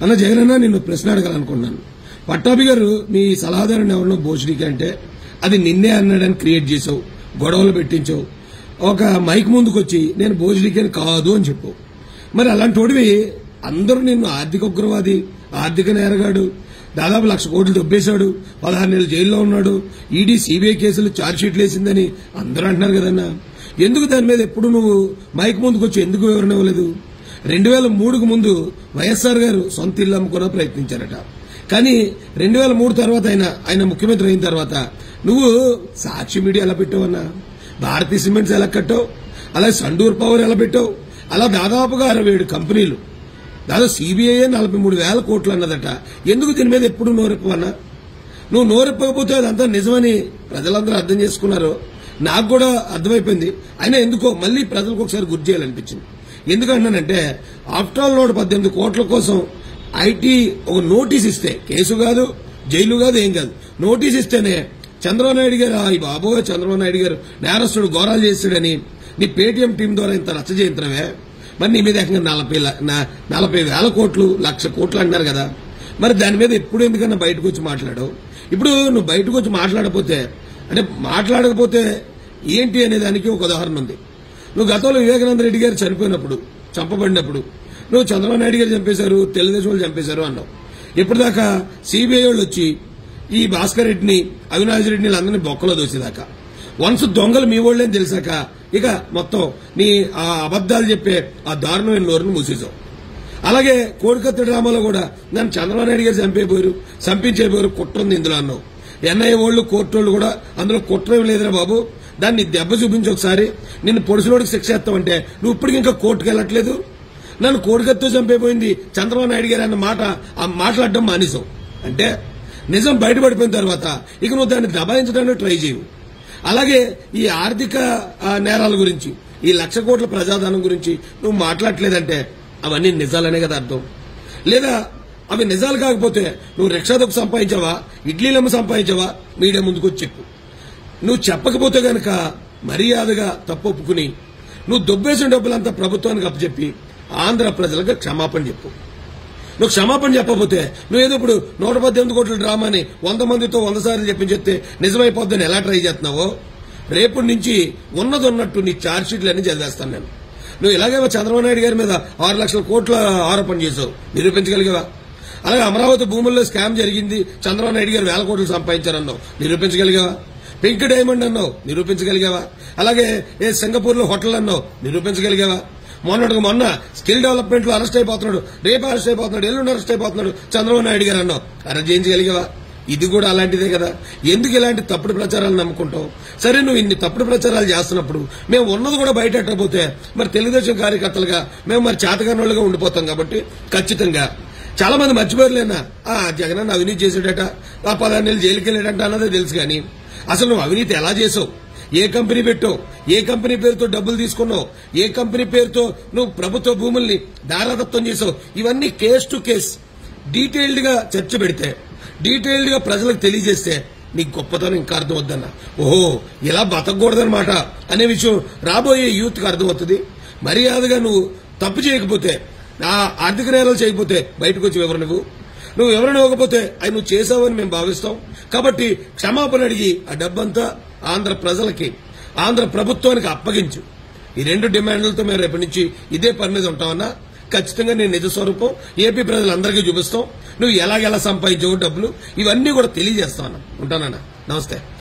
అన్న జగనన్న నిన్ను ప్రశ్న అడగాలనుకున్నాను. పట్టాభి గారు మీ సలహాదారుని ఎవరినో భోజనీకి అంటే అది నిన్నే అన్నాడని క్రియేట్ చేసావు, గొడవలు పెట్టించావు. ఒక మైక్ ముందుకొచ్చి నేను భోజనీకి కాదు అని చెప్పు. మరి అలాంటి అందరూ నిన్ను ఆర్థిక ఉగ్రవాది, ఆర్థిక నేరగాడు, దాదాపు 1,00,000 కోట్లు దొబ్బేశాడు, 16 నెలలు జైల్లో ఉన్నాడు, ఈడీ సిబిఐ కేసులు ఛార్జ్షీట్లు వేసిందని అందరూ అంటున్నారు కదన్నా. ఎందుకు దాని మీద ఎప్పుడు నువ్వు మైక్ ముందుకొచ్చి ఎందుకు వివరణ ఇవ్వలేదు? 2003కు ముందు వైఎస్ఆర్ గారు సొంత ఇల్లు అమ్ముకునే ప్రయత్నించారట. కానీ 2003 తర్వాత ఆయన ముఖ్యమంత్రి అయిన తర్వాత నువ్వు సాక్షి మీడియా ఎలా పెట్టావన్నా, భారతీయ సిమెంట్స్ ఎలా కట్టావు, అలాగే సండూర్ పవర్ ఎలా పెట్టావు, అలా దాదాపుగా 67 కంపెనీలు, దాదాపు సిబిఐ 43,000 కోట్లు అన్నదట. ఎందుకు దీని మీద ఎప్పుడు నోరెప్పవన్నా? నువ్వు నోరెప్పకపోతే అదంతా నిజమని ప్రజలందరూ అర్థం చేసుకున్నారు, నాకు కూడా అర్థమైపోయింది. అయినా ఎందుకో మళ్లీ ప్రజలకు ఒకసారి గుర్తు చేయాలనిపించింది. ఎందుకంటానంటే ఆఫ్టర్ ఆల్ 118 కోట్ల కోసం ఐటీ ఒక నోటీస్ ఇస్తే, కేసు కాదు, జైలు కాదు, ఏం కాదు, నోటీస్ ఇస్తేనే చంద్రబాబు నాయుడు గారు ఈ బాబోయ్ చంద్రబాబు నాయుడు గారు నేరస్తుడు ఘోరాలు చేస్తాడని నీ పేటీఎం టీం ద్వారా ఇంత రచ్చ చేయించడమే. మరి నీ మీద ఏకంగా 40,000 కోట్లు, 1,00,000 కోట్లు అంటున్నారు కదా. మరి దాని మీద ఎప్పుడు ఎందుకన్నా బయటకు వచ్చి మాట్లాడావు? ఇప్పుడు నువ్వు బయటకు వచ్చి మాట్లాడకపోతే ఏంటి అనే దానికి ఒక ఉదాహరణ ఉంది. నువ్వు గతంలో వివేకానంద రెడ్డి గారు చంపబడినప్పుడు నువ్వు చంద్రబాబు నాయుడు గారు చంపేశారు, తెలుగుదేశం వాళ్ళు చంపేశారు అన్నావు. ఇప్పటిదాకా సిబిఐ వాళ్ళు వచ్చి ఈ భాస్కర్ రెడ్డిని, అవినాష్ రెడ్డిని అందరినీ బొక్కలో దోసేదాకా, వన్స్ దొంగలు మీ వాళ్ళే తెలిసాక ఇక మొత్తం నీ ఆ అబద్దాలు చెప్పే ఆ దారుణమైన నోరును మూసేశావు. అలాగే కోడికత్తి డ్రామాలో కూడా నన్ను చంద్రబాబు నాయుడు గారు చంపించేపోయారు, కుట్ర ఉంది ఇందులో అన్నావు. ఎన్ఐఏ వాళ్ళు, కోర్టు వాళ్ళు కూడా అందులో కుట్ర ఏం లేదురా బాబు, దాన్ని దెబ్బ చూపించి ఒకసారి నిన్ను పొడిసిలోడికి శిక్ష చేస్తావంటే నువ్వు ఇప్పటికి ఇంకా కోర్టుకు వెళ్ళట్లేదు. నన్ను కోడికత్తితో చంపేపోయింది చంద్రబాబు నాయుడు గారు అన్న మాట, ఆ మాట్లాడడం మానేసావు. అంటే నిజం బయటపడిపోయిన తర్వాత ఇక నువ్వు దాన్ని దబాయించడానికి ట్రై చేయవు. అలాగే ఈ ఆర్థిక నేరాల గురించి, ఈ 1,00,000 కోట్ల ప్రజాధనం గురించి నువ్వు మాట్లాడలేదంటే అవన్నీ నిజాలనే కదా అర్థం. లేదా అవి నిజాలు కాకపోతే నువ్వు రిక్షాదొక సంపాదించావా, ఇడ్లీలమ్మ సంపాదించావా, మీడియా ముందుకు వచ్చి చెప్పు. నువ్వు చెప్పకపోతే గనక మర్యాదగా తప్పొప్పుకుని నువ్వు దొబ్బేసిన డబ్బులంతా ప్రభుత్వానికి అప్పచెప్పి ఆంధ్ర ప్రజలకు క్షమాపణ చెప్పు. నువ్వు క్షమాపణ చెప్పకపోతే నువ్వేదో ఇప్పుడు 118 కోట్ల డ్రామాని 100 మందితో 100 సార్లు చెప్తే నిజమైపోద్దని ఎలా ట్రై చేస్తున్నావో రేపటి నుంచి ఉన్నదన్నట్టు నీ ఛార్జ్షీట్లన్నీ చదివేస్తాను నేను. నువ్వు ఇలాగేమో చంద్రబాబు నాయుడు గారి మీద 6,00,000 కోట్ల ఆరోపణ చేసావు, నిరూపించగలిగావా? అలాగే అమరావతి భూముల్లో స్కామ్ జరిగింది, చంద్రబాబు నాయుడు గారు 1,000 కోట్లు సంపాదించారన్నావు, నిరూపించగలిగావా? పింక్ డైమండ్ అన్నావు, నిరూపించగలిగావా? అలాగే సింగపూర్ లో హోటల్ అన్నావు, నిరూపించగలిగావా? మొన్న స్కిల్ డెవలప్మెంట్ లో అరెస్ట్ అయిపోతున్నాడు, రేపు అరెస్ట్ అయిపోతున్నాడు, ఎల్లుండి అరెస్ట్ అయిపోతున్నాడు చంద్రబాబు నాయుడు గారు అన్నావు, అరెస్ట్ చేయించగలిగావా? ఇది కూడా అలాంటిదే కదా. ఎందుకు ఇలాంటి తప్పుడు ప్రచారాలు నమ్ముకుంటావు? సరే, నువ్వు ఇన్ని తప్పుడు ప్రచారాలు చేస్తున్నప్పుడు మేము ఉన్నది కూడా బయటపోతే మరి తెలుగుదేశం కార్యకర్తలుగా మేము మరి చేతగానోళ్ళుగా ఉండిపోతాం. కాబట్టి ఖచ్చితంగా చాలా మంది మర్చిపోలేనా, జగనన్న అవినీతి చేసాడట, 16 నెలలు జైలుకి వెళ్ళాడంట అన్నదే తెలుసు. కానీ అసలు నువ్వు అవినీతి ఎలా చేసావు, ఏ కంపెనీ పెట్టావు, ఏ కంపెనీ పేరుతో డబ్బులు తీసుకున్నావు, ఏ కంపెనీ పేరుతో నువ్వు ప్రభుత్వ భూముల్ని దారాదత్తం చేసావు, ఇవన్నీ కేస్ టు కేస్ డీటెయిల్డ్ గా చర్చ పెడితే, డీటెయిల్డ్ గా ప్రజలకు తెలియజేస్తే నీ గొప్పతనం ఇంకా అర్థం వద్దన్న. ఓహో, ఇలా బతకూడదన్నమాట అనే విషయం రాబోయే యూత్ కి అర్థమవుతుంది. మర్యాదగా నువ్వు తప్పు చేయకపోతే, ఆ ఆర్థిక నేరాలు చేయకపోతే బయటకు వచ్చి వివరణ నువ్వు వివరణ ఇవ్వకపోతే అవి నువ్వు చేసావని మేము భావిస్తాం. కాబట్టి క్షమాపణ అడిగి ఆ డబ్బంతా ఆంధ్ర ప్రజలకి, ఆంధ్ర ప్రభుత్వానికి అప్పగించు. ఈ 2 డిమాండ్లతో మేము రేపటి నుంచి ఇదే పని మీద ఉంటామన్నా. ఖచ్చితంగా నేను నిజ స్వరూపం ఏపీ ప్రజలందరికీ చూపిస్తాం. నువ్వు ఎలాగెలా సంపాదించావు డబ్బులు, ఇవన్నీ కూడా తెలియజేస్తామన్నా. ఉంటానన్నా, నమస్తే.